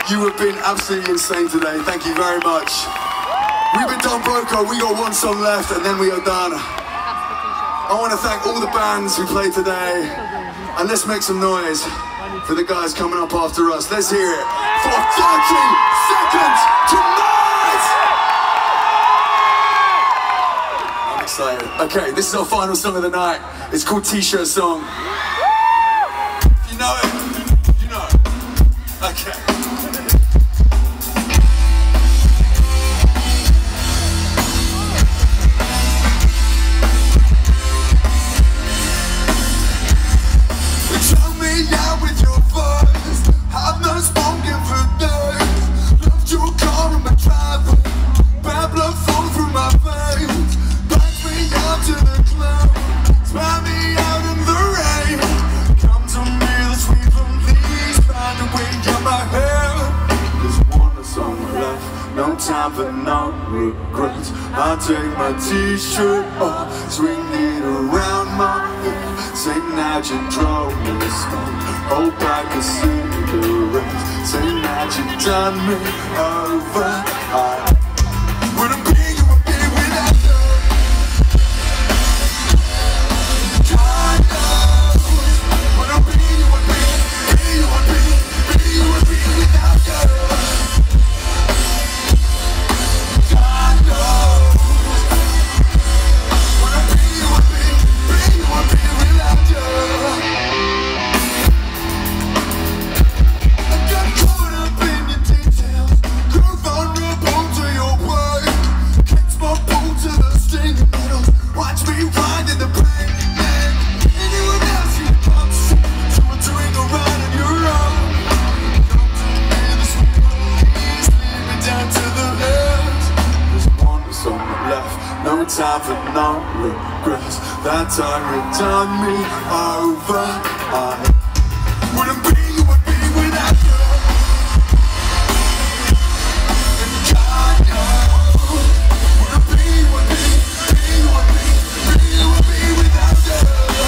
You have been absolutely insane today. Thank you very much. We've been done Broco. We got one song left and then we are done. I want to thank all the bands who played today. And let's make some noise for the guys coming up after us. Let's hear it for 30 seconds tonight! I'm excited. Okay, this is our final song of the night. It's called T-Shirt Song. If you know it, you know it. Okay. Time for no regrets. I take my t-shirt off, swing it around my head. Say now you drove me to smoke, hold back the cigarettes. Say now you done me over. I wouldn't be you would be without you. God knows. Wouldn't be you would be you would be without you. Time for no regrets. That time you done me over. I wouldn't be you would be without you. And God knows, wouldn't be you would be without you.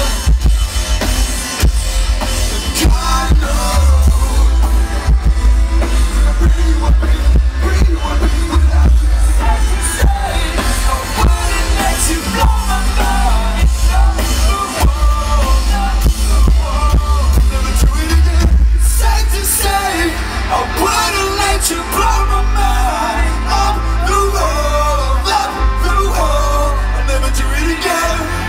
And God knows, wouldn't be you would be without you. You blow my mind. Never do it again. It's safe to say I wouldn't let you blow my mind. Up the wall, I'll never do it again.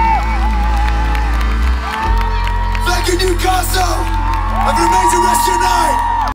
Newcastle, have an amazing rest of your night.